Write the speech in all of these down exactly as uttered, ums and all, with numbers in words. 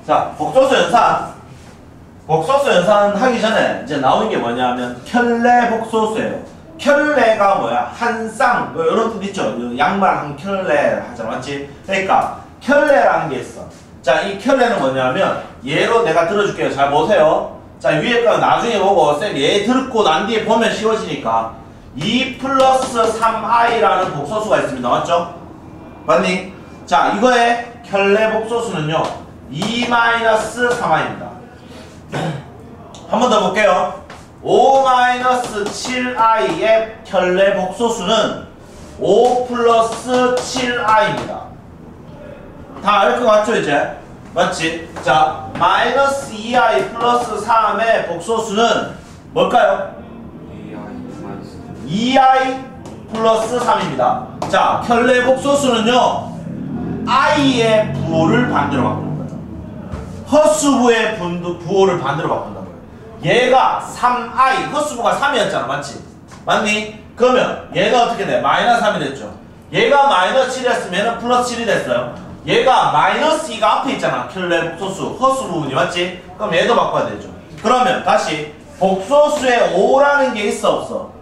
자, 복소수 연산. 복소수 연산 하기 전에 이제 나오는 게 뭐냐면 켤레 복소수예요. 켤레가 뭐야? 한 쌍, 뭐 이런 뜻 있죠? 양말 한 켤레 하잖아, 맞지? 그러니까 켤레라는 게 있어. 자, 이 켤레는 뭐냐면 얘로 내가 들어줄게요. 잘 보세요. 자, 위에 거 나중에 보고 쌤 얘 듣고 난 뒤에 보면 쉬워지니까 이 플러스 삼 아이라는 복소수가 있습니다. 맞죠? 맞니? 자, 이거의 켤레 복소수는요 이 마이너스 삼 아이입니다. 한 번 더 볼게요. 오 마이너스 칠 아이의 켤레 복소수는 오 플러스 칠 아이입니다. 다 알 것 같죠 이제? 맞지? 자, 마이너스 이 아이 플러스 삼의 복소수는 뭘까요? 이 아이 플러스 삼입니다. 자, 켤레 복소수는요 i의 부호를 반대로 바꾸는 거예요. 허수부의 분도, 부호를 반대로 바꾼다는 거예요. 얘가 삼 아이, 허수부가 삼이었잖아, 맞지? 맞니? 그러면 얘가 어떻게 돼? 마이너스 삼이 됐죠. 얘가 마이너스 칠이었으면 플러스 칠이 됐어요. 얘가 마이너스 이가 앞에 있잖아. 켤레 복소수, 허수 부분이, 맞지? 그럼 얘도 바꿔야 되죠. 그러면 다시 복소수에 오라는 게 있어, 없어?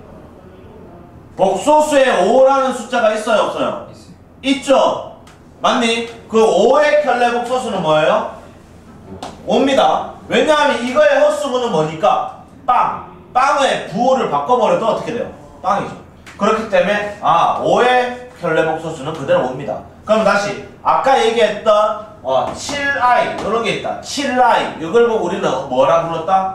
복소수에 오라는 숫자가 있어요, 없어요? 있죠? 맞니? 그 오의 켤레 복소수는 뭐예요? 오입니다. 왜냐하면 이거의 허수부는 뭐니까? 빵. 빵의 부호를 바꿔버려도 어떻게 돼요? 빵이죠. 그렇기 때문에 아 오의 켤레 복소수는 그대로 오입니다. 그럼 다시 아까 얘기했던 어, 칠 아이 이런 게 있다. 칠 아이 이걸 보고 우리는 뭐라 불렀다?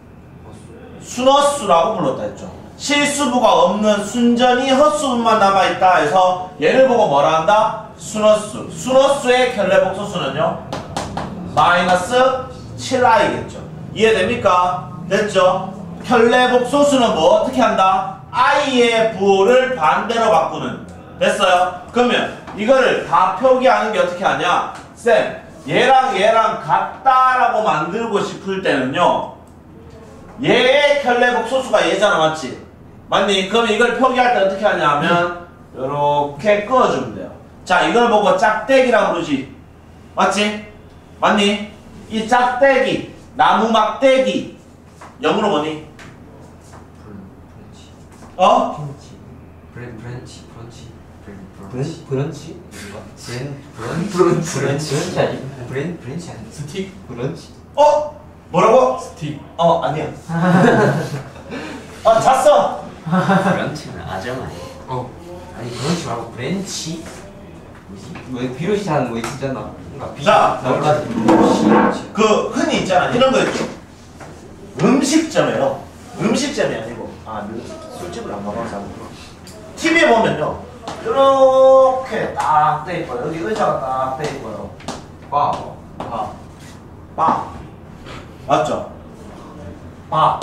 순허수라고 불렀다 했죠. 실수부가 없는 순전히 헛수부만 남아있다 해서 얘를 보고 뭐라 한다? 순허수. 순허수의 켤레 복소수는요 마이너스 칠 아이겠죠. 이해됩니까? 됐죠? 켤레 복소수는 뭐 어떻게 한다? i의 부호를 반대로 바꾸는. 됐어요? 그러면 이거를 다 표기하는 게 어떻게 하냐? 쌤, 얘랑 얘랑 같다라고 만들고 싶을 때는요 얘의 켤레 복소수가 얘잖아, 맞지? 맞니? 그럼 이걸 표기할 때 어떻게 하냐면 요렇게 그어주면 돼요. 자, 이걸 보고 짝대기라고 부르지. 맞지? 맞니? 이 짝대기, 나무 막대기 영어로 뭐니? 어? 브랜 브런치 브런치 브런치 브런치 브랜 브런치 브런치 브런치 아니 브랜 브런치 아니 스틱 브런치 어? 뭐라고? 스틱 어, 아니야. 어, 잤어. 브런치는 아정아니. 어 아니 브런치 말고 브랜치. 뭐지? 왜 비로 시작하는 거 있잖아. 그러니까 비 자, 나까지 그 흔히 있잖아 이런 거 있죠. 음식점이에요. 음식점이 아니고 아 술집을 안 가봐서 티비에 보면요 이렇게 딱 돼 있고요. 여기 의자가 딱 돼 있고요. 바, 바, 바 맞죠? 바,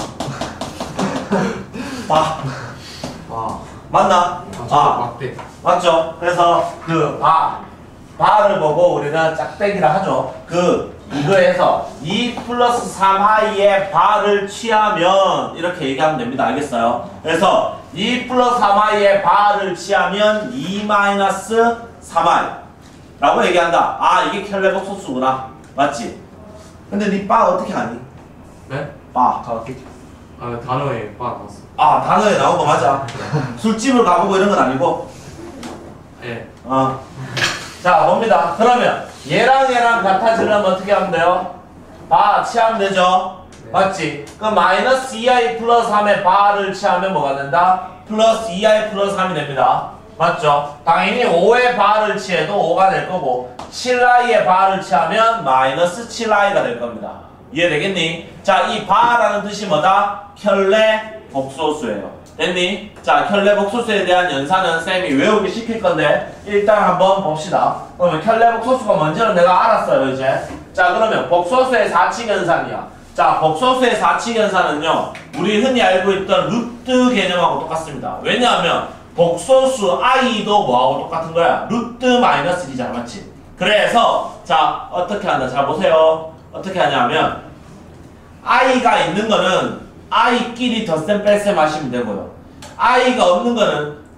바, 와 맞나? 아, 막대 맞죠? 그래서 그 바, 바를 보고 우리는 짝대기라 하죠. 그 이거에서 이 플러스 삼 아이의 바를 취하면 이렇게 얘기하면 됩니다. 알겠어요? 그래서 이 플러스 삼 아이의 바를 취하면 이 마이너스 삼 아이 라고 얘기한다. 아, 이게 켤레 복소수구나. 맞지? 근데 니 바 어떻게 아니? 네? 바. 아 단어에 빠 나왔어. 아, 단어에 나온 거 맞아. 술집을 가보고 이런 건 아니고. 예. 어. 자, 봅니다. 그러면 얘랑 얘랑 같아지려면 어떻게 하면 돼요? 바 취하면 되죠? 네. 맞지? 그럼 마이너스 이 아이 플러스 삼의 바를 취하면 뭐가 된다? 플러스 이 아이 플러스 삼이 됩니다. 맞죠? 당연히 오의 바를 취해도 오가 될 거고 칠 아이의 바를 취하면 마이너스 칠 아이가 될 겁니다. 이해되겠니? 자, 이 바라는 뜻이 뭐다? 켤레 복소수예요. 됐니? 자, 켤레 복소수에 대한 연산은 쌤이 외우기 시킬 건데 일단 한번 봅시다. 그러면 켤레 복소수가 뭔지는 내가 알았어요, 이제. 자, 그러면 복소수의 사칙 연산이야. 자, 복소수의 사칙 연산은요 우리 흔히 알고 있던 루트 개념하고 똑같습니다. 왜냐하면 복소수 i도 뭐하고 똑같은 거야? 루트 마이너스 일이잖아, 맞지? 그래서 자, 어떻게 한다? 자, 보세요. 어떻게 하냐면 i가 있는 거는 i끼리 덧셈 뺄셈 하시면 되고요. i가 없는 거는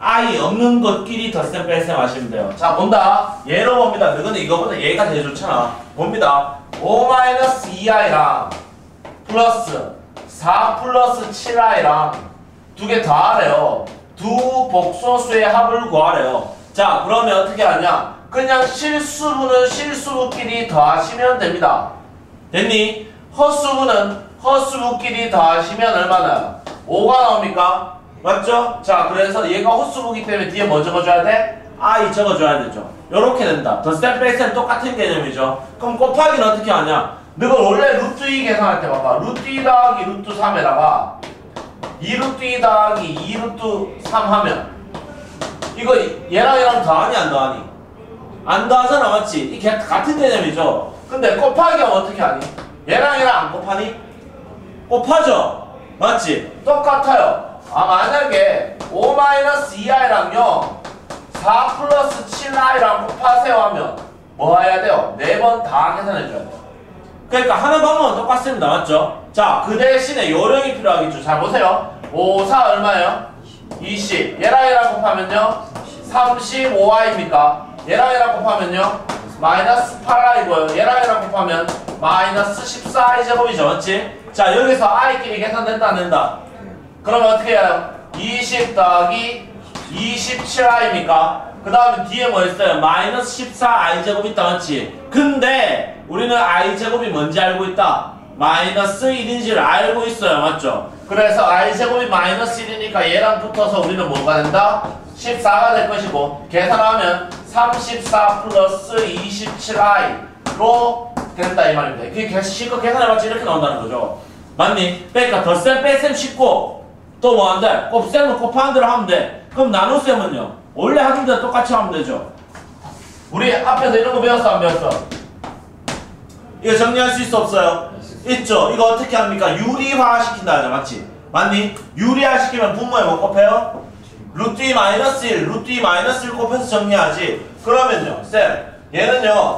i 없는 것끼리 덧셈 뺄셈 하시면 돼요. 자 본다. 얘로 봅니다. 너는 이거보다 얘가 제일 좋잖아. 봅니다. 오 마이너스 이 아이랑 플러스 사 플러스 칠 아이랑 두 개 더하래요. 두 복소수의 합을 구하래요. 자 그러면 어떻게 하냐? 그냥 실수분은 실수분끼리 더하시면 됩니다. 됐니? 헛수분은 헛수분끼리 더하시면 얼마나? 오가 나옵니까? 맞죠? 자 그래서 얘가 헛수분이기 때문에 뒤에 뭐 적어줘야 돼? i 적어줘야 되죠. 요렇게 된다. 덧셈 뺄셈 똑같은 개념이죠. 그럼 곱하기는 어떻게 하냐? 너가 원래 루트 이 계산할 때 봐봐. 루트 이 더하기 루트 삼에다가 이 루트 이 더하기 이 루트 삼 하면 이거 얘랑 얘랑 더하니 안 더하니? 안 더하잖아 맞지? 이게 같은 개념이죠. 근데 곱하기 하면 어떻게 하니? 얘랑 얘랑 안 곱하니? 곱하죠? 맞지? 똑같아요. 아 만약에 오 마이너스 이 아이랑요 사 플러스 칠 아이랑 곱하세요 하면 뭐 해야 돼요? 네 번 다 계산해줘야 돼요. 그러니까 하는 방법은 똑같습니다. 맞죠? 자 그 대신에 요령이 필요하겠죠. 자 보세요. 오, 사 얼마예요? 이십. 얘랑 얘랑 곱하면요 삼십오 아이입니까? 얘랑 얘랑 곱하면요 마이너스 팔 아이고요. 얘랑 얘랑 곱하면 마이너스 십사 아이 제곱이죠. 맞지? 자 여기서 i끼리 계산된다 안 된다? 그러면 어떻게 해요? 이십 더하기 이십칠 아이입니까? 그 다음에 뒤에 뭐 있어요? 마이너스 십사 아이 제곱 있다 맞지? 근데 우리는 i 제곱이 뭔지 알고 있다. 마이너스 일인지를 알고 있어요. 맞죠? 그래서 i 제곱이 마이너스 일이니까 얘랑 붙어서 우리는 뭐가 된다? 십사가 될 것이고 계산하면 삼십사 플러스 이십칠 아이로 된다 이 말입니다. 그게 실컷 계산해봤자 이렇게 나온다는 거죠. 맞니? 그러니까 덧셈 뺄셈 쉽고 또 뭐 한대? 곱셈은 곱하는 대로 하면 돼. 그럼 나눗셈은요? 원래 하던 대로 똑같이 하면 되죠. 우리 앞에서 이런 거 배웠어 안 배웠어? 이거 정리할 수 있어 없어요? 있죠. 이거 어떻게 합니까? 유리화 시킨다 하죠. 맞지? 맞니? 유리화 시키면 분모에 뭐 곱해요? 루트 이 마이너스 일, 루트 이 마이너스 일 곱해서 정리하지. 그러면요 쌤 얘는요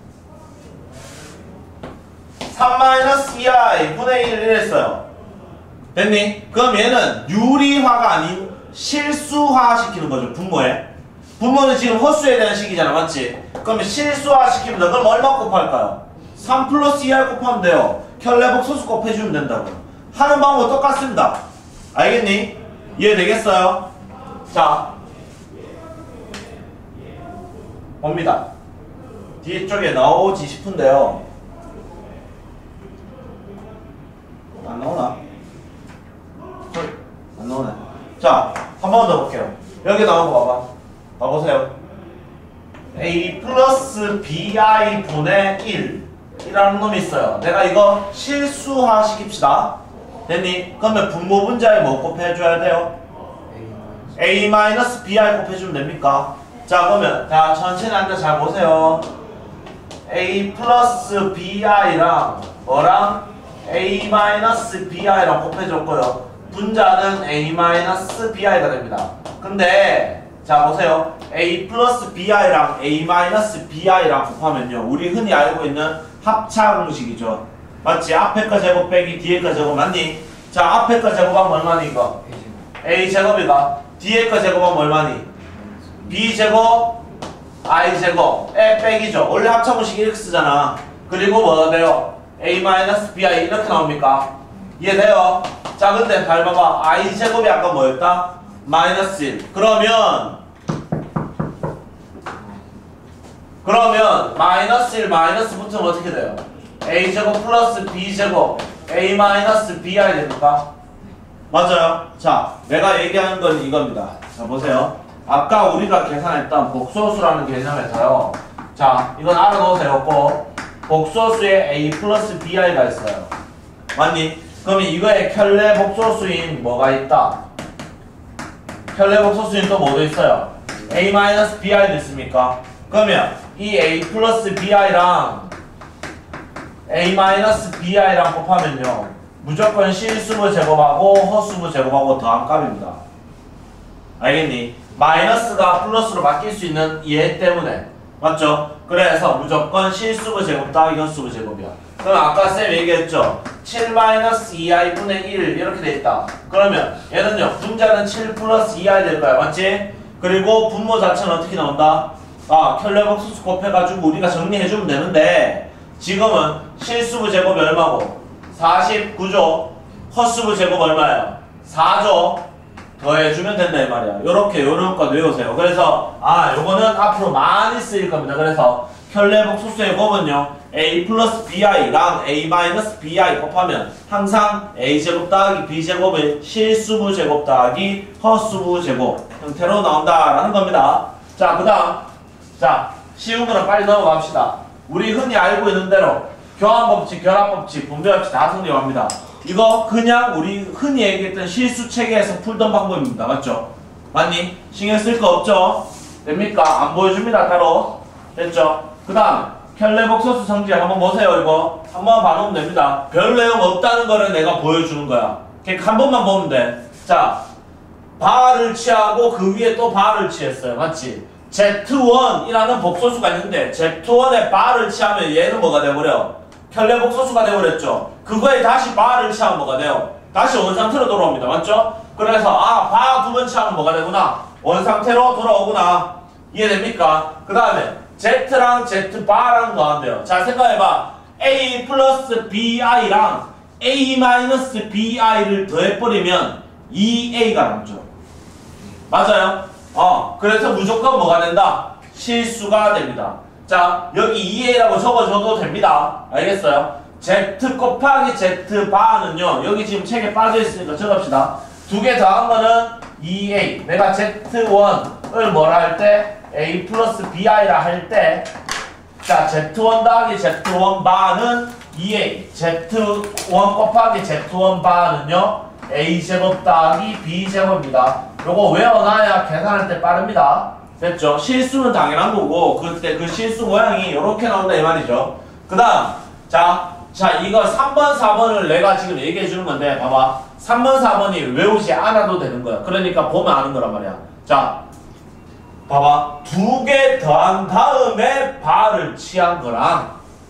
삼 마이너스 이 아이 분의 일 이랬어요. 됐니? 그럼 얘는 유리화가 아닌 실수화 시키는 거죠. 분모에. 분모는 지금 헛수에 대한 식이잖아. 맞지? 그러면 실수화 시키면 돼. 그럼 얼마 곱할까요? 삼 플러스 이 아이 곱하면 돼요. 켤레복소수 곱해주면 된다고. 하는 방법 똑같습니다. 알겠니? 이해되겠어요? 자 봅니다. 뒤쪽에 나오지 싶은데요. 안 나오나? 안 나오네. 자, 한 번 더 볼게요. 여기 나온 거 봐봐. 봐보세요. a 플러스 bi 분의 일 이라는 놈이 있어요. 내가 이거 실수화 시킵시다. 됐니? 그러면 분모 분자에 뭐 곱해줘야 돼요? a 마이너스 bi 곱해주면 됩니까? 자 그러면 자 천천히 앉아 잘 보세요. a 플러스 bi랑 뭐랑 a 마이너스 bi랑 곱해줬고요. 분자는 a 마이너스 bi가 됩니다. 근데 자 보세요. a 플러스 bi랑 a 마이너스 bi랑 곱하면요 우리 흔히 알고 있는 합차 공식이죠. 맞지? 앞에 거 제곱 빼기 뒤에 거 제곱 맞니? 자 앞에 거 제곱하면 얼마니 이거? a 제곱이가 뒤에 거 제곱하면 얼마니? b제곱 i제곱에 빼기죠. 원래 합차 공식 이렇게 쓰잖아. 그리고 뭐가 돼요? a 마이너스 bi 이렇게 나옵니까? 이해돼요? 자 근데 잘 봐봐. i제곱이 아까 뭐였다? 마이너스 일. 그러면 그러면 마이너스 일 마이너스 붙으면 어떻게 돼요? a제곱 플러스 b제곱 a 마이너스 bi 됩니까? 맞아요. 자 내가 얘기하는 건 이겁니다. 자 보세요. 아까 우리가 계산했던 복소수라는 개념에서요. 자 이건 알아놓으세요. 꼭 복소수에 a 플러스 bi가 있어요. 맞니? 그러면 이거에 켤레 복소수인 뭐가 있다? 켤레 복소수인 또 뭐도 있어요? a 마이너스 bi도 있습니까? 그러면 이 a 플러스 bi랑 a 마이너스 bi랑 곱하면요 무조건 실수부 제곱하고 허수부 제곱하고 더한 값입니다. 알겠니? 마이너스가 플러스로 바뀔 수 있는 얘 때문에. 맞죠? 그래서 무조건 실수부 제곱 더하기 허수부 제곱이야. 그럼 아까 쌤 얘기했죠? 칠 마이너스 이 아이 분의 일 이렇게 돼 있다. 그러면 얘는요 분자는 칠 플러스 이 아이 될 거야. 맞지? 그리고 분모 자체는 어떻게 나온다? 아, 켤레복소수 곱해가지고 우리가 정리해주면 되는데 지금은 실수부 제곱이 얼마고? 사십구죠. 헛수부 제곱 얼마예요? 사죠. 더해주면 된다 이 말이야. 요렇게 요런 것 외우세요. 그래서 아 요거는 앞으로 많이 쓰일 겁니다. 그래서 켤레복소수의 곱은요 a 플러스 bi랑 a 마이너스 bi 곱하면 항상 a제곱 더하기 b제곱의 실수부 제곱 더하기 헛수부 제곱 형태로 나온다라는 겁니다. 자, 그 다음 자 쉬운 거는 빨리 넘어갑시다. 우리 흔히 알고 있는 대로 교환법칙, 결합법칙, 분배법칙 다 성립합니다. 이거 그냥 우리 흔히 얘기했던 실수 체계에서 풀던 방법입니다. 맞죠? 맞니? 신경 쓸 거 없죠? 됩니까? 안 보여줍니다. 따로. 됐죠? 그 다음 켤레복소수 성질 한번 보세요. 이거 한번 봐놓으면 됩니다. 별 내용 없다는 거를 내가 보여주는 거야. 그러니까 한 번만 보면 돼. 자, 바를 취하고 그 위에 또 바를 취했어요. 맞지? 제트 원이라는 복소수가 있는데 제트 원에 바를 취하면 얘는 뭐가 돼버려? 켤레복소수가 돼버렸죠. 그거에 다시 바를 취하면 뭐가 돼요? 다시 원상태로 돌아옵니다. 맞죠? 그래서 아, 바 두 번 취하면 뭐가 되구나? 원상태로 돌아오구나. 이해됩니까? 그 다음에 Z랑 Z 바랑 더한대요. 자, 생각해봐. A 플러스 bi랑 A 마이너스 bi를 더해버리면 이 에이가 남죠. 맞아요? 어, 그래서 무조건 뭐가 된다? 실수가 됩니다. 자, 여기 이 에이라고 적어줘도 됩니다. 알겠어요? Z 곱하기 Z 바는요, 여기 지금 책에 빠져있으니까 적읍시다. 두 개 더한 거는 이 에이. 내가 제트 원을 뭐라 할 때? A 플러스 bi라 할 때, 자, 제트 원 더하기 제트 원 바는 이 에이. 제트 원 곱하기 제트 원 바는요, A제곱 더하기 B제곱입니다. 요거 외워놔야 계산할 때 빠릅니다. 됐죠? 실수는 당연한 거고, 그때 그 실수 모양이 요렇게 나온다 이 말이죠. 그 다음, 자, 자, 이거 삼 번, 사 번을 내가 지금 얘기해 주는 건데, 봐봐. 삼 번, 사 번이 외우지 않아도 되는 거야. 그러니까 보면 아는 거란 말이야. 자, 봐봐. 두 개 더한 다음에 바를 취한 거랑,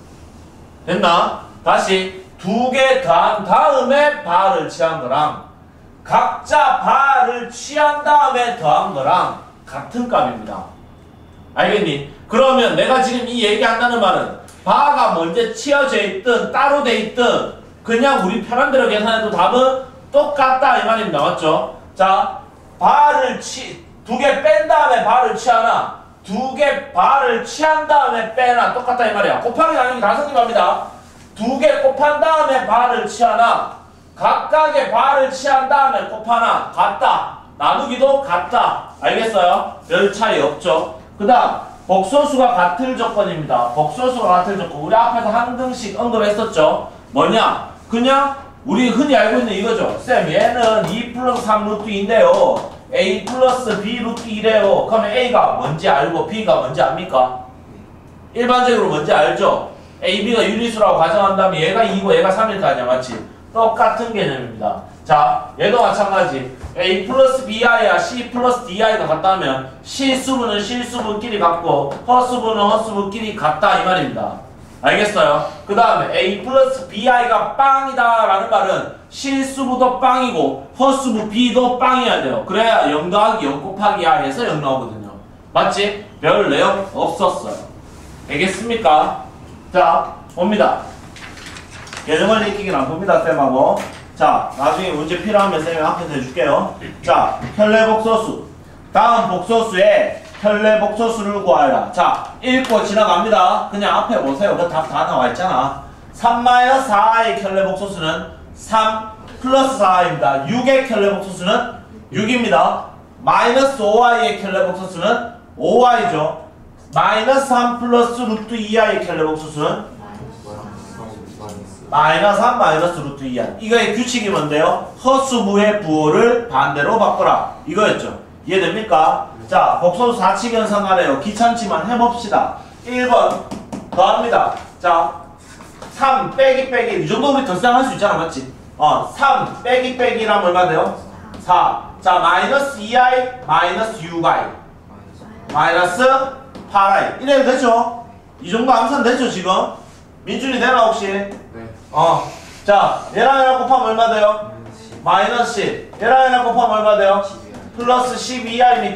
됐나? 다시, 두 개 더한 다음에 바를 취한 거랑, 각자 바를 취한 다음에 더한 거랑 같은 값입니다. 알겠니? 그러면 내가 지금 이 얘기한다는 말은 바가 먼저 치어져 있든 따로 돼 있든 그냥 우리 편한 대로 계산해도 답은 똑같다 이 말입니다. 맞죠? 자, 바를 치, 두 개 뺀 다음에 바를 취하나 두 개 바를 취한 다음에 빼나 똑같다 이 말이야. 곱하기 나누기 다 성립합니다. 두 개 곱한 다음에 바를 취하나 각각의 바를 취한 다음에 곱하나 같다. 나누기도 같다. 알겠어요? 별 차이 없죠? 그 다음 복소수가 같을 조건입니다. 복소수가 같을 조건. 우리 앞에서 한 등씩 언급했었죠? 뭐냐? 그냥 우리 흔히 알고 있는 이거죠. 쌤 얘는 이 플러스 삼 루트 이인데요. A 플러스 B 루트 이래요. 그러면 A가 뭔지 알고 B가 뭔지 압니까? 일반적으로 뭔지 알죠? A, B가 유리수라고 가정한다면 얘가 이고 얘가 삼일 거 아니야. 맞지? 똑같은 개념입니다. 자, 얘도 마찬가지. A 플러스 bi야 C 플러스 di가 같다면 실수분은 실수분끼리 같고 헛수분은 헛수분끼리 같다 이 말입니다. 알겠어요? 그 다음에 A 플러스 bi가 빵이다 라는 말은 실수부도 빵이고 헛수부 B도 빵이어야 돼요. 그래야 영 더하기 영 곱하기 R 해서 영 나오거든요. 맞지? 별 내용 없었어요. 알겠습니까? 자, 봅니다. 개념을 익히기는 안 봅니다, 쌤하고. 자, 나중에 문제 필요하면 쌤이 앞에서 해줄게요. 자, 켤레복소수. 다음 복소수에 켤레복소수를 구하라. 자, 읽고 지나갑니다. 그냥 앞에 보세요. 그 답 다 나와 있잖아. 삼 마이너스 사의 켤레복소수는 삼 플러스 사입니다. 육의 켤레복소수는 육입니다. 마이너스 오 와이의 켤레복소수는 오 와이죠. 마이너스 삼 플러스 루트 이 아이의 켤레복소수는 마이너스 삼 마이너스 루트 이 아이. 이거의 규칙이 뭔데요? 허수부의 부호를 반대로 바꿔라. 이거였죠. 이해됩니까? 자, 복소수 사칙 연상하네요. 귀찮지만 해봅시다. 일 번 더합니다. 자, 삼 빼기 빼기 이 정도 우리 덧셈할 수 있잖아. 맞지? 어, 삼 빼기 빼기라면 얼마 돼요? 사. 자, 마이너스 이 아이 마이너스 육 아이 마이너스 팔 아이 이래도 되죠? 이 정도 암산 되죠 지금? 민준이 되나 혹시? 네. 어. 자, 얘랑 얘랑 곱하면 얼마 돼요? 마이너스 십. 얘랑 얘랑 곱하면 얼마 돼요? 플러스 십이 아이입니까?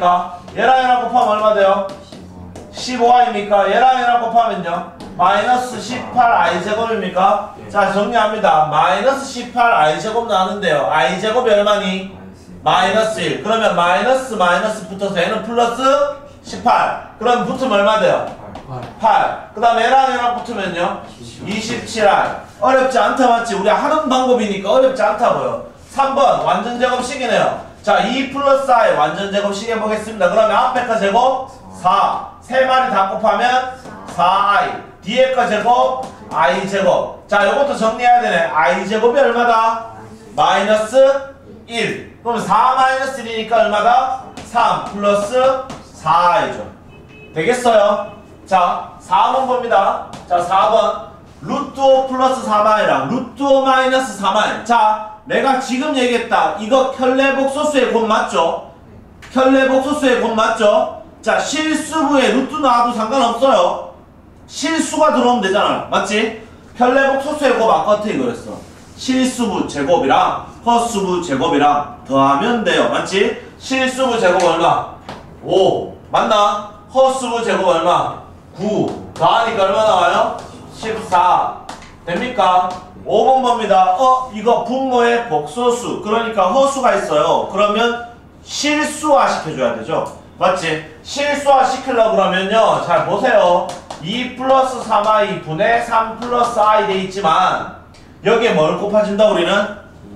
얘랑 얘랑 곱하면 얼마 돼요? 십오 아이입니까? 얘랑 얘랑 곱하면요? 마이너스 십팔 아이 제곱입니까? 자, 정리합니다. 마이너스 십팔 아이 제곱 나왔는데요. I 제곱이 얼마니? 마이너스 일. 그러면 마이너스 마이너스 붙어서 얘는 플러스 십팔. 그럼 붙으면 얼마 돼요? 팔. 그 다음에 얘랑 얘랑 붙으면요? 이십칠 아이. 어렵지 않다 맞지? 우리 하는 방법이니까 어렵지 않다고요. 삼 번 완전 제곱식이네요. 자, 이 플러스 I 완전 제곱식 해보겠습니다. 그러면 앞에 거 제곱 사. 세 마리 다 곱하면 사 아이. 뒤에 거 제곱 I 제곱. 자, 요것도 정리해야 되네. I 제곱이 얼마다? 마이너스 일. 그럼 사 마이너스 일이니까 얼마다? 삼 플러스 사 아이죠. 되겠어요? 자, 사 번 봅니다. 자, 사 번. 루트 오 플러스 삼 아이랑 루트 오 마이너스 삼 아이. 자, 내가 지금 얘기했다. 이거 켤레복소수의 곱 맞죠? 켤레복소수의 곱 맞죠? 자, 실수부에 루트 나와도 상관없어요. 실수가 들어오면 되잖아. 맞지? 켤레복소수의 곱 아까 어떻게 그랬어? 실수부 제곱이랑 허수부 제곱이랑 더하면 돼요. 맞지? 실수부 제곱 얼마? 오. 맞나? 허수부 제곱 얼마? 구. 더하니까 얼마 나와요? 십사. 됩니까? 오 번 봅니다. 어? 이거 분모의 복소수. 그러니까 허수가 있어요. 그러면 실수화 시켜줘야 되죠. 맞지? 실수화 시키려고 그러면요. 잘 보세요. 이 플러스 삼 아이 분의 삼 플러스 I 돼 있지만 여기에 뭘 곱해준다 우리는?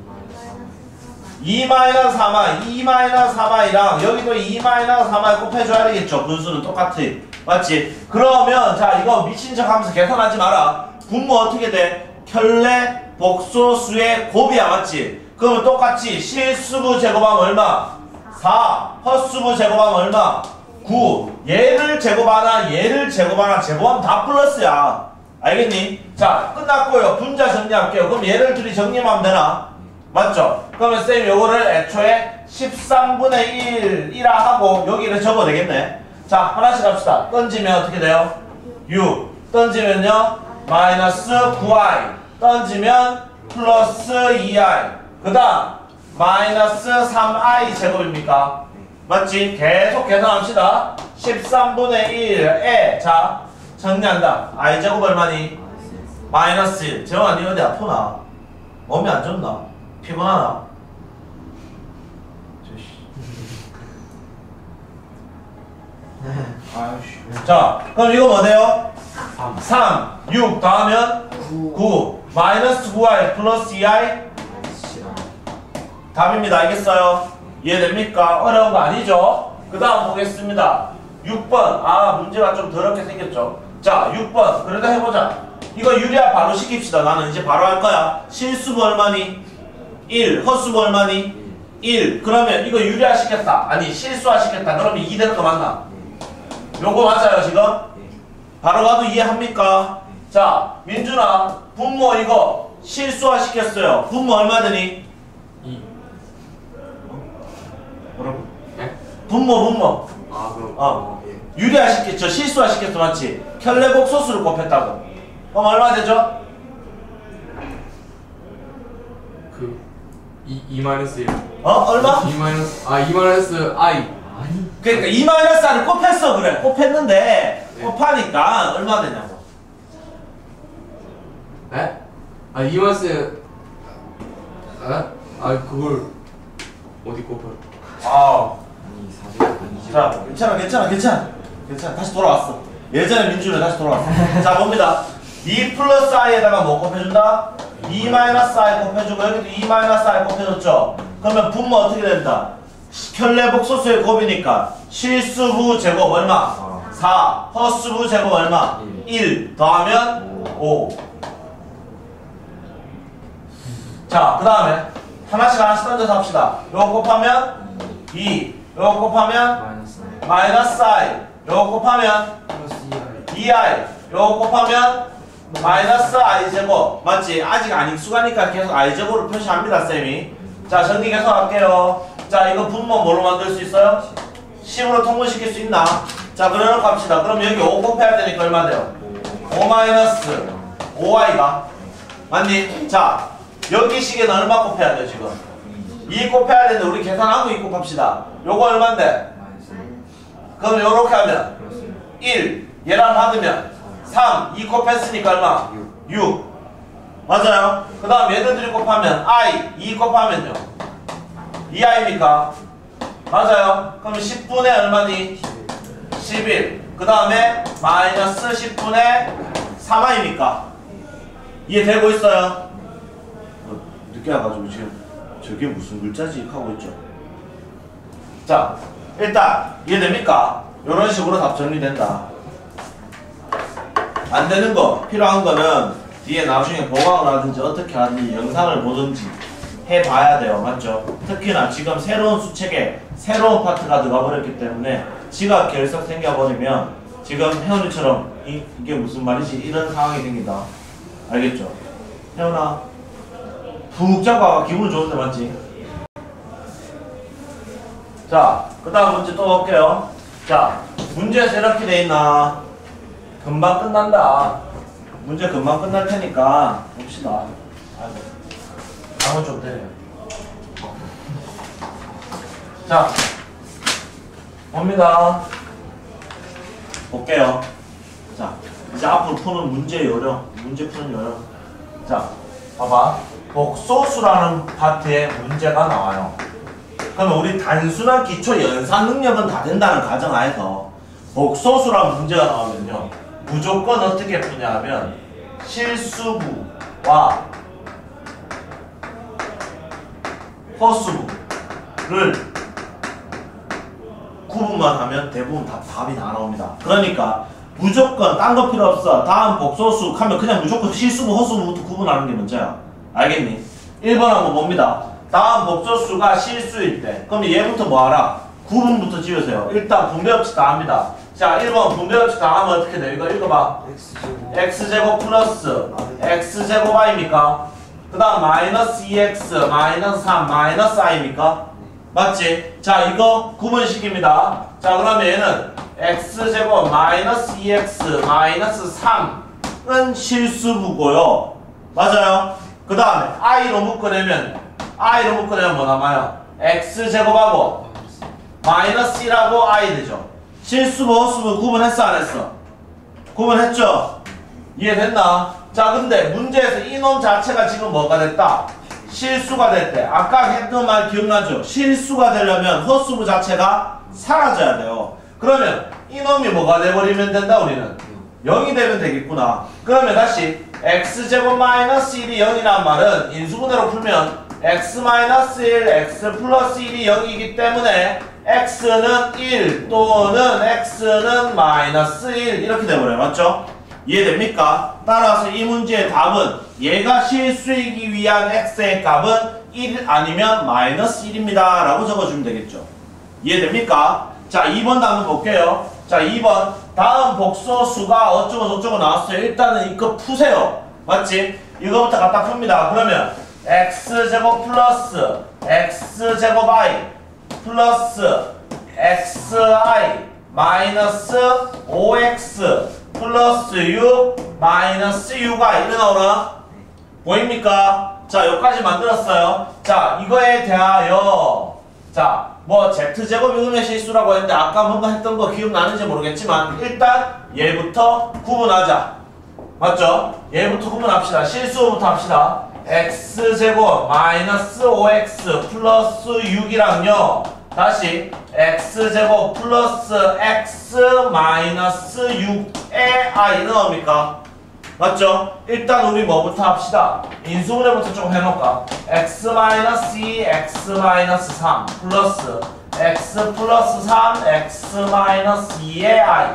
이 마이너스 삼 아이, 이 마이너스 삼 아이랑 여기도 이 마이너스 삼 아이 곱해줘야 되겠죠. 분수는 똑같아. 맞지? 그러면 자 이거 미친 척 하면서 계산하지 마라. 분모 어떻게 돼? 켤레 복소수의 곱이야. 맞지? 그러면 똑같이 실수부 제곱하면 얼마? 사. 허수부 제곱하면 얼마? 구. 얘를 제곱하나 얘를 제곱하나 제곱하면 다 플러스야. 알겠니? 자, 끝났고요. 분자 정리할게요. 그럼 얘를 둘이 정리하면 되나? 맞죠? 그러면 쌤 요거를 애초에 십삼분의 일 이라 하고 여기를 적어도 되겠네. 자, 하나씩 합시다. 던지면 어떻게 돼요? 육. 던지면요? 마이너스 구 아이. 던지면 플러스 이 아이. 그 다음 마이너스 삼 아이 제곱입니까? 맞지? 계속 계산합시다. 십삼분의 일에 자 정리한다. I 제곱 얼마니? 마이너스 일. 재원아 니 어디 아프나? 몸이 안 좋나? 피곤하나? 자 그럼 이거 뭐 돼요? 삼. 육 더하면 구. 마이너스 구 아이 플러스 이 아이 답입니다. 알겠어요? 이해됩니까? 어려운 거 아니죠? 그 다음 보겠습니다. 육 번. 아 문제가 좀 더럽게 생겼죠. 자 육 번. 그래도 해보자. 이거 유리화 바로 시킵시다. 나는 이제 바로 할 거야. 실수부 얼마니? 일. 허수부 얼마니? 일. 그러면 이거 유리화 시켰다. 아니 실수화 시켰다. 그러면 이 되는 거 맞나? 요거 맞아요 지금? 바로 가도 이해합니까? 자 민준아 분모 이거 실수화 시켰어요. 분모 얼마 되니? 이. 뭐라고? 네? 분모 분모 아 그럼. 어. 예. 유리화 시켰죠. 실수화 시켰어. 맞지? 켤레복소수를 곱했다고. 그럼 얼마 되죠? 그 이, 이 마이너스 일. 어? 얼마? 이 마이너스 아 이 마이너스 I. 아니. 그러니까 이 마이너스 R을 곱했어. 그래 곱했는데 네. 곱하니까 얼마 되냐고. 에? 아 이 마이너스 아? 아 그걸 어디 꼽아요? 아, 아니 사실 아니지. 자 괜찮아 괜찮아 괜찮아 괜찮아 다시 돌아왔어. 예전에 민준이 다시 돌아왔어. 자 봅니다. 이 플러스 I에다가 뭐 곱해준다? 이 마이너스 I 곱해주고 여기도 이 마이너스 I 곱해줬죠. 그러면 분모 어떻게 된다? 켤레복소수의 곱이니까 실수부 제곱 얼마? 사. 허수부 제곱 얼마? 일 더하면 오. 자 그 다음에 하나씩 하나씩 던져서 합시다. 요거 곱하면 이. 요거 곱하면 마이너스 마이너스 I. 요거 곱하면 플러스 이 아이. 이 아이. 요거 곱하면 마이너스 I 제곱. 맞지? 아직 안 익숙하니까 계속 I 제곱으로 표시합니다 쌤이. 자 정리 계속 할게요. 자 이거 분모 뭘로 만들 수 있어요? 십으로 통분시킬 수 있나? 자 그래놓고 합시다. 그럼 여기 오 곱해야 되니까 얼마 돼요? 오 마이너스 오 아이가 맞니? 자 여기 식에는 얼마 곱해야 돼 지금? 이 곱해야 되는데 우리 계산하고 이 곱합시다. 요거 얼만데? 그럼 요렇게 하면 일, 얘랑 받으면 삼, 이 곱했으니까 얼마? 육. 맞아요? 그 다음 얘네들이 곱하면 i, 이 곱하면요 이 아이입니까? 맞아요? 그럼 십분의 얼마니? 십일. 그 다음에 마이너스 십분의 삼 아이입니까? 이해되고 있어요? 늦게 와가지고 지금 저게 무슨 글자지? 하고 있죠. 자, 일단 이해됩니까? 이런 식으로 답 정리된다. 안 되는 거, 필요한 거는 뒤에 나중에 보강을 하든지 어떻게 하든지 영상을 보든지 해봐야 돼요. 맞죠? 특히나 지금 새로운 수책에 새로운 파트가 들어가 버렸기 때문에 지각 결석 생겨버리면 지금 혜원이처럼 이, 이게 무슨 말이지? 이런 상황이 생긴다. 알겠죠? 혜원아 푹 잡아가 기분 좋은데 맞지? 자, 그 다음 문제 또 볼게요. 자, 문제에서 이렇게 돼 있나? 금방 끝난다. 문제 금방 끝날 테니까 봅시다. 아이고, 방은 좀 때려. 자, 봅니다. 볼게요. 자, 이제 앞으로 푸는 문제 요령, 문제 푸는 요령. 자, 봐봐. 복소수라는 파트에 문제가 나와요. 그러면 우리 단순한 기초 연산 능력은 다 된다는 가정하에서 복소수라는 문제가 나오면요. 무조건 어떻게 푸냐 하면 실수부와 허수부를 구분만 하면 대부분 다 답이 다 나옵니다. 그러니까 무조건 딴 거 필요 없어. 다음 복소수 하면 그냥 무조건 실수부, 허수부부터 구분하는 게 문제야. 알겠니? 일 번 한번 봅니다. 다음 복소수가 실수일 때 그럼 얘부터 뭐하라? 구분부터 지으세요. 일단 분배법칙 다 합니다. 자, 일 번 분배법칙 다 하면 어떻게 돼요? 이거 읽어봐. x제곱 플러스 x제곱 i입니까? 그 다음 마이너스 이 엑스 마이너스 삼 마이너스 i입니까? 맞지? 자, 이거 구분식입니다. 자, 그러면 얘는 x제곱 마이너스 이 엑스 마이너스 삼은 실수부고요. 맞아요? 그 다음에 i로 묶어내면 i로 묶어내면 뭐 남아요? x제곱하고 마이너스 일하고 i 되죠. 실수부, 허수부 구분했어 안 했어? 구분했죠? 이해됐나? 자, 근데 문제에서 이놈 자체가 지금 뭐가 됐다? 실수가 됐대. 아까 했던 말 기억나죠? 실수가 되려면 허수부 자체가 사라져야 돼요. 그러면 이놈이 뭐가 돼버리면 된다 우리는? 영이 되면 되겠구나. 그러면 다시 x제곱 마이너스 일이 영이란 말은 인수분해로 풀면 x 마이너스 일, x 플러스 일이 영이기 때문에 x는 일 또는 x는 마이너스 일 이렇게 돼버려요. 맞죠? 이해됩니까? 따라서 이 문제의 답은 얘가 실수이기 위한 x의 값은 일 아니면 마이너스 일입니다 라고 적어주면 되겠죠. 이해됩니까? 자, 이 번도 한번 볼게요. 자, 이 번 다음 복소수가 어쩌고 저쩌고 나왔어요. 일단은 이거 푸세요. 맞지? 이거부터 갖다 풉니다. 그러면 x제곱 플러스 x제곱 i 플러스 xi 마이너스 오 엑스 플러스 육 마이너스 육 아이 이래 나오나? 보입니까? 자, 여기까지 만들었어요. 자, 이거에 대하여 자, 뭐 z제곱이 음의 실수라고 했는데 아까 뭔가 했던 거 기억나는지 모르겠지만 일단 얘부터 구분하자. 맞죠? 얘부터 구분합시다. 실수부터 합시다. x제곱 마이너스 오 엑스 플러스 육이랑요 다시 x제곱 플러스 x 마이너스 육의 i 나옵니까? 맞죠? 일단 우리 뭐부터 합시다. 인수분해부터 좀 해놓을까? x 마이너스 이, x 마이너스 삼 플러스 x 플러스 삼, x 마이너스 이의 i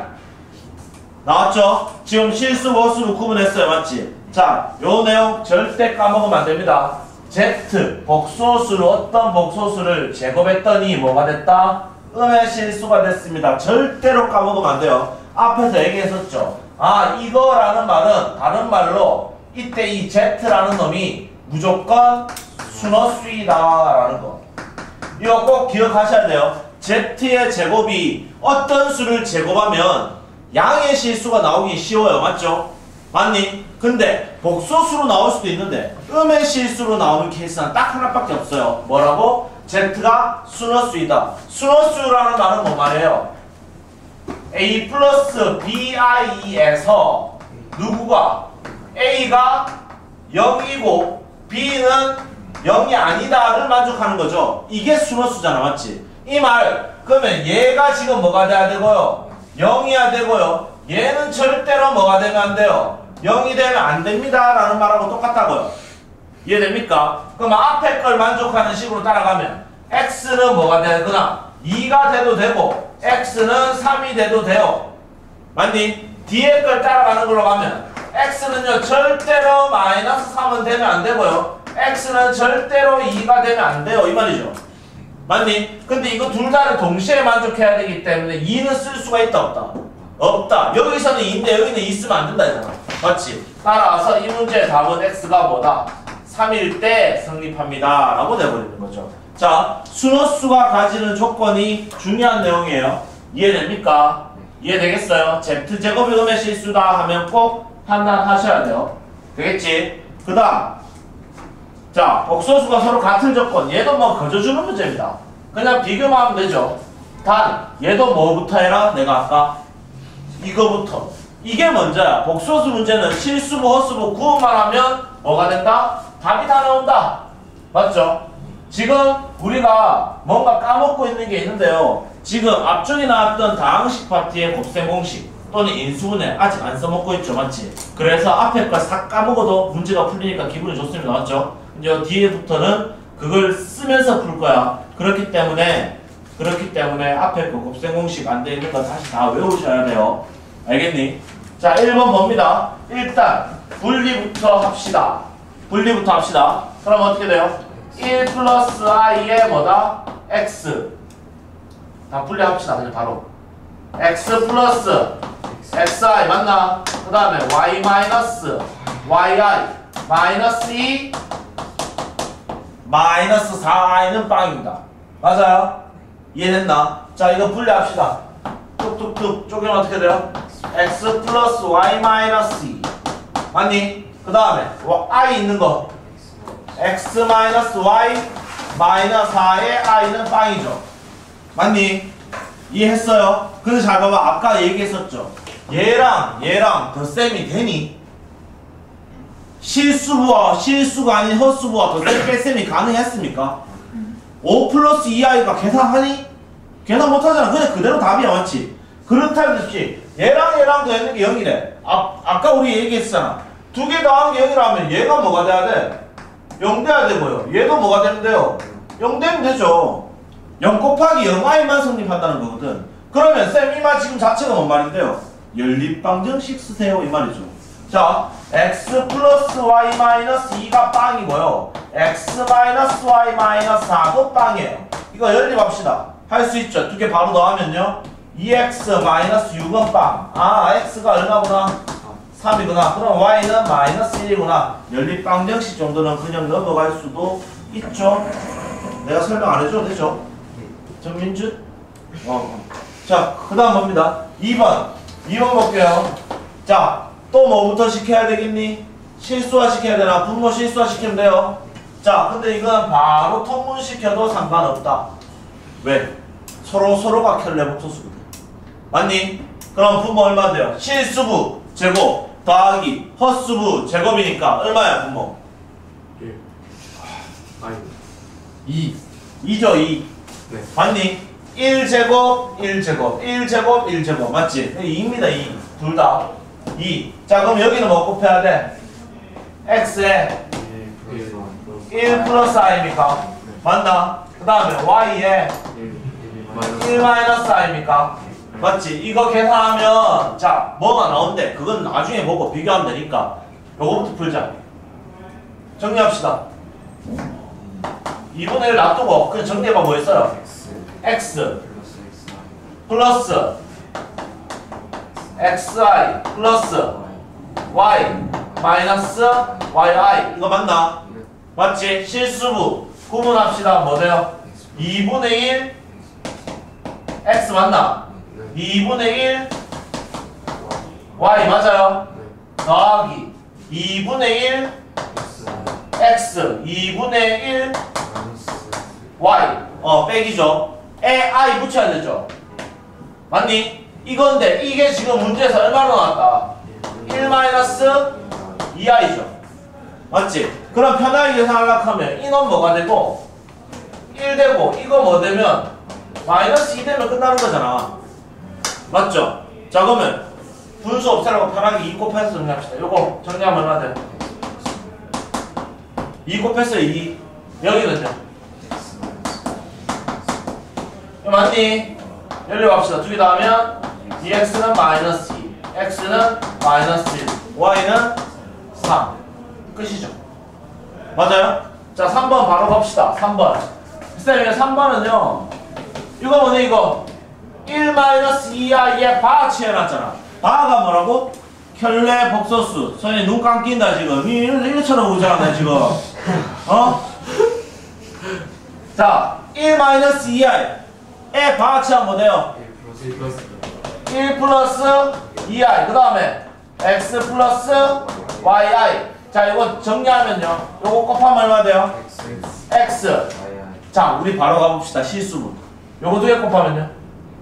나왔죠? 지금 실수, 허수로 구분했어요. 맞지? 자, 요 내용 절대 까먹으면 안 됩니다. z, 복소수를 어떤 복소수를 제곱했더니 뭐가 됐다? 음의 실수가 됐습니다. 절대로 까먹으면 안 돼요. 앞에서 얘기했었죠. 아, 이거라는 말은 다른 말로 이때 이 z라는 놈이 무조건 순허수이다 라는 거. 이거 꼭 기억하셔야 돼요. z의 제곱이 어떤 수를 제곱하면 양의 실수가 나오기 쉬워요. 맞죠? 맞니? 근데 복소수로 나올 수도 있는데 음의 실수로 나오는 케이스는 딱 하나밖에 없어요. 뭐라고? z가 순허수이다. 순허수라는 말은 뭐 말이에요? A 플러스 비아이에서 누구가 A가 영이고 B는 영이 아니다를 만족하는 거죠. 이게 순허수잖아, 맞지? 이 말 그러면 얘가 지금 뭐가 돼야 되고요? 영이야 되고요. 얘는 절대로 뭐가 되면 안 돼요? 영이 되면 안 됩니다 라는 말하고 똑같다고요. 이해됩니까? 그럼 앞에 걸 만족하는 식으로 따라가면 X는 뭐가 되거나 이가 돼도 되고 X는 삼이 돼도 돼요. 맞니? 뒤에 걸 따라가는 걸로 가면 X는요 절대로 마이너스 삼은 되면 안 되고요. X는 절대로 이가 되면 안 돼요. 이 말이죠. 맞니? 근데 이거 둘 다를 동시에 만족해야 되기 때문에 이는 쓸 수가 있다 없다? 없다. 여기서는 이인데 여기는 이 쓰면 안 된다 했잖아. 맞지? 따라서 이 문제의 답은 X가 뭐다? 삼일 때 성립합니다 라고 돼버리는 거죠. 자, 순허수가 가지는 조건이 중요한 내용이에요. 이해됩니까? 이해되겠어요? Z제곱이 음의 실수다 하면 꼭 판단하셔야 돼요. 되겠지? 그 다음 자, 복소수가 서로 같은 조건. 얘도 뭐 거저주는 문제입니다. 그냥 비교만 하면 되죠. 단 얘도 뭐부터 해라? 내가 아까 이거부터. 이게 먼저야. 복소수 문제는 실수부, 헛수부 구분만 하면 뭐가 된다? 답이 다 나온다. 맞죠? 지금 우리가 뭔가 까먹고 있는 게 있는데요. 지금 앞쪽에 나왔던 다항식 파트의 곱셈 공식 또는 인수분해 아직 안 써먹고 있죠. 맞지? 그래서 앞에 걸 싹 까먹어도 문제가 풀리니까 기분이 좋습니다. 맞죠? 이제 뒤에부터는 그걸 쓰면서 풀 거야. 그렇기 때문에 그렇기 때문에 앞에 거 곱셈 공식 안 돼 있는 거 다시 다 외우셔야 돼요. 알겠니? 자, 일 번 봅니다. 일단 분리부터 합시다. 분리부터 합시다. 그럼 어떻게 돼요? 일 플러스 i의 뭐다? x. 다 분리합시다. 그냥 바로. x 플러스 xi 맞나? 그 다음에 y 마이너스 yi 마이너스 이 마이너스 사 아이는 빵입니다. 맞아요? 이해됐나? 자, 이거 분리합시다. 뚝뚝뚝 쪼개면 어떻게 돼요? x 플러스 y 마이너스 이 맞니? 그 다음에 i 있는 거 x 마이너스 y 마이너스 사의 i는 빵이죠. 맞니? 이해했어요? 근데 잘 봐봐. 아까 얘기했었죠. 얘랑 얘랑 덧셈이 되니? 실수부와 실수가 아닌 헛수부와 덧셈 뺄셈이 가능했습니까? 오 플러스 이 아이가 계산하니? 계산 못하잖아. 그냥 그대로 답이야. 맞지? 그렇다듯이 얘랑 얘랑도 했는 게 영이래. 아, 아까 우리 얘기했잖아. 두 개 더하는 게 영이라면 얘가 뭐가 돼야 돼? 영 돼야 되고요. 얘도 뭐가 되면 돼요? 영 되면 되죠. 영 곱하기 영 아이만 성립한다는 거거든. 그러면 쌤 이 말 지금 자체가 뭔 말인데요? 연립방정식 쓰세요 이 말이죠. 자, x 플러스 y 마이너스 이가 빵이고요. x 마이너스 y 마이너스 사도 빵이에요. 이거 연립합시다. 할 수 있죠. 두 개 바로 더하면요. 이 엑스 마이너스 육은 빵. 아, x가 얼마구나? 삼이구나. 그럼 y는 마이너스 일이구나. 연립방정식 정도는 그냥 넘어갈 수도 있죠. 내가 설명 안 해줘도 되죠? 전민준? 어. 자, 그 다음 봅니다. 이 번. 이 번 볼게요. 자, 또 뭐부터 시켜야 되겠니? 실수화 시켜야 되나? 분모 실수화 시키면 돼요. 자, 근데 이건 바로 통분시켜도 상관없다. 왜? 서로 서로가 켤레복소수거든. 맞니? 그럼 분모 얼마 돼요? 실수부 제곱 더하기 헛수부 제곱이니까 얼마야 분모? 일. 아니. 이. 이죠 이. 네. 맞니? 일 제곱 일 제곱 일 제곱 일 제곱 맞지? 이입니다 이. 둘 다 이. 자, 그럼 여기는 뭐 곱해야 돼? x에 일 플러스 i입니까? 맞나? 그 다음에 y에 일 마이너스 i입니까? 맞지? 이거 계산하면 자 뭐가 나온대? 그건 나중에 보고 비교하면 되니까 요거부터 풀자. 정리합시다. 이분의 일 놔두고 그냥 정리해봐. 뭐 했어요? x 플러스 xi 플러스 y 마이너스 yi 이거 맞나? 맞지? 실수부 구분합시다. 뭐 돼요? 이분의 일 x 맞나? 이분의 일 y 맞아요? 더하기 이분의 일 x 이분의 일 y 어 빼기죠. 에 i 붙여야 되죠. 맞니? 이건데 이게 지금 문제에서 얼마로 나왔다? 일 마이너스 이 아이죠. 맞지? 그럼 편하게 계산하려고 하면 이놈 뭐가 되고 일 되고 이거 뭐 되면 마이너스 이 되면 끝나는 거잖아. 맞죠? 자 그러면 분수 없애라고 편하게 이 곱해서 정리합시다. 요거 정리하면 얼마 돼요? 이 곱해서 이 여기는요? 맞니? 열려 갑시다. 두 개 다 하면 dx는 마이너스 이, x는 마이너스 일, y는 삼. 끝이죠. 맞아요? 자 삼 번 바로 갑시다. 삼 번. 쌤이 삼 번은요. 이거 뭐네 이거? 일 마이너스 이 아이의 바치 해놨잖아. 바가 뭐라고? 켤레 복소수. 선생님 눈 감긴다 지금. 이 일처럼 오지 않아 지금. 어? 자 일 마이너스 이 아이의 바치가 뭐돼요? 일 플러스 일 플러스 이 아이. 그 다음에 x 플러스 yi. 자 이거 정리하면요. 요거 곱하면 얼마 돼요? x. 자 우리 바로 가봅시다. 실수분. 요거 두 개 곱하면요?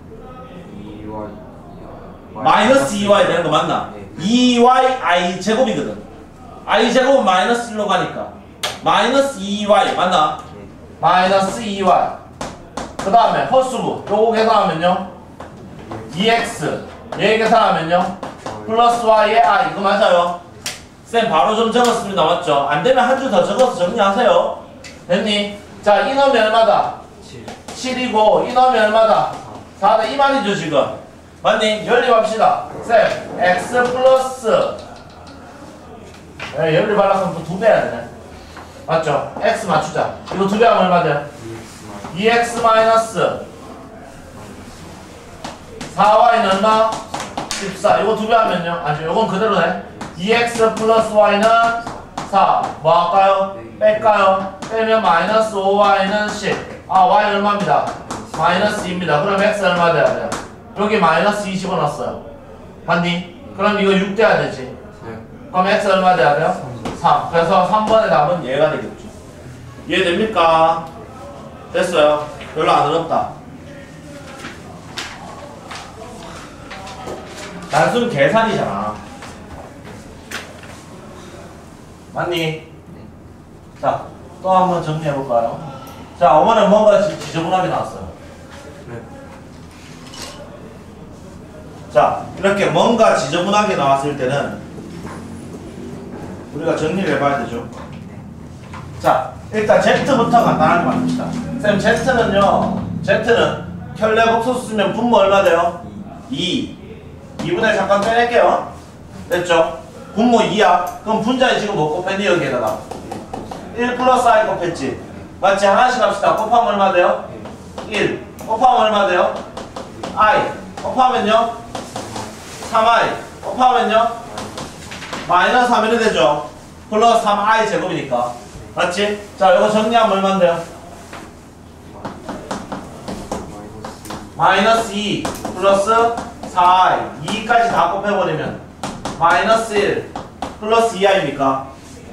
마이너스 이 와이 되는 거 맞나? 이 와이 i 제곱이거든. i 제곱은 마이너스 일로 가니까 마이너스 이 와이 맞나? 마이너스 이 와이. 그 다음에 헛수분 요거 계산하면요? 이 엑스 얘 계산하면요? 플러스 y의 i. 이거 맞아요? 쌤 바로 좀 적었습니다. 맞죠? 안되면 한 줄 더 적어서 정리하세요. 됐니? 자 이놈이 얼마다? 칠이고 이놈이 얼마다? 사다. 이 말이죠 지금. 맞니? 연립합시다. 쌤 x 플러스 에 연립하려면 또 두 배 해야 되네. 맞죠? x 맞추자. 이거 두 배 하면 얼마 돼요? 이 엑스 마이너스 사 와이는 얼마? 십사. 이거 두 배 하면요? 아니 이건 그대로네. 이 엑스 플러스 y는 사. 뭐 할까요? 뺄까요? 빼면 마이너스 오 와이는 십. 아 y 얼마입니다? 마이너스 이입니다. 그럼 x 얼마 돼야 돼요? 여기 마이너스 이 집어넣었어요. 맞니? 그럼 이거 육 돼야 되지. 그럼 x 얼마 돼야 돼요? 삼. 그래서 삼 번의 답은 얘가 되겠죠. 이해됩니까? 됐어요. 별로 안 어렵다. 단순 계산이잖아. 맞니? 자, 또 한번 정리해볼까요? 자, 어머니는 뭔가 지, 지저분하게 나왔어요. 자, 이렇게 뭔가 지저분하게 나왔을 때는 우리가 정리를 해봐야 되죠. 자, 일단 Z부터 간단하게 만듭시다. 쌤, Z는요, Z는 켤레 복소수 쓰면 분모 얼마 돼요? 이. 이분의 잠깐 빼낼게요. 됐죠? 분모 이야. 그럼 분자에 지금 뭐 곱했니? 여기에다가 일 플러스 i 곱했지. 맞지? 하나씩 합시다. 곱하면 얼마 돼요? 일. 곱하면 얼마 돼요? i. 곱하면요? 삼 아이. 곱하면요? 마이너스 삼이 되죠? 플러스 삼 아이 제곱이니까. 맞지? 자, 이거 정리하면 얼마 돼요? 마이너스 이 플러스 사 아이. 이까지 다 곱해버리면 마이너스 일 플러스 이 아이입니까?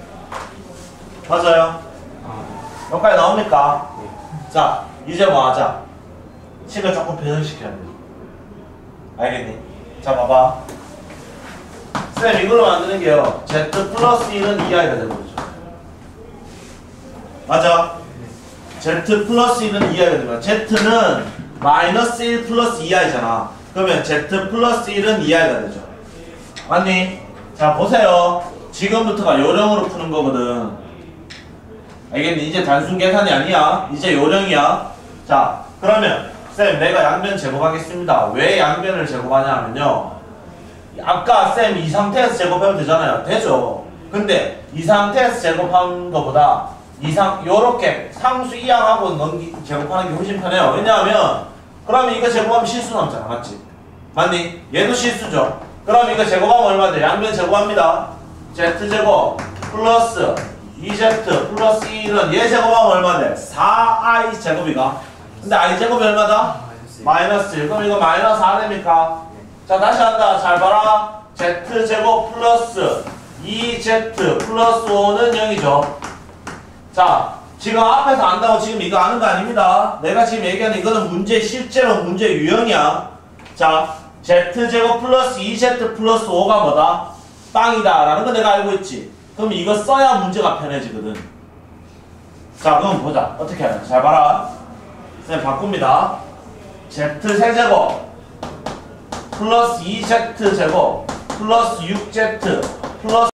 맞아요? 여기까지 나옵니까? 자, 이제 뭐 하자? 식을 조금 변형시켜야 돼. 알겠니? 자, 봐봐. 쌤, 이걸로 만드는 게요. Z 플러스 일은 이 아이가 되버리죠. 맞아? Z 플러스 일은 이 아이가 됩니다. Z는 마이너스 일 플러스 이 아이잖아. 그러면 Z 플러스 일은 이 아이가 되죠. 맞니? 자, 보세요. 지금부터가 요령으로 푸는 거거든. 알겠니? 이제 단순 계산이 아니야. 이제 요령이야. 자, 그러면 쌤, 내가 양변 제곱하겠습니다. 왜 양변을 제곱하냐 하면요. 아까 쌤 이 상태에서 제곱하면 되잖아요. 되죠. 근데 이 상태에서 제곱한 거보다 이상 요렇게 상수 이항하고 넘기 제곱하는 게 훨씬 편해요. 왜냐하면 그러면 이거 제곱하면 실수 남잖아. 맞지? 맞니? 얘도 실수죠. 그럼 이거 제곱하면 얼마 돼? 양변 제곱합니다. Z제곱 플러스 이 제트 플러스 일은 얘 제곱하면 얼마 돼? 사 아이 제곱이가. 근데 i 제곱이 얼마다? 마이너스 일. 그럼 이거 마이너스 사 됩니까? 자, 다시 한다. 잘 봐라. Z제곱 플러스 이 제트 플러스 오는 영이죠. 자, 지금 앞에서 안다고 지금 이거 아는 거 아닙니다. 내가 지금 얘기하는 이거는 문제, 실제로 문제 유형이야. 자, Z제곱 플러스 이 제트 플러스 오가 뭐다? 빵이다 라는 거 내가 알고 있지. 그럼 이거 써야 문제가 편해지거든. 자 그럼 보자. 어떻게 하는지 잘 봐라. 선생님 바꿉니다. Z세제곱 플러스 이 제트 제곱 플러스 육 제트 플러스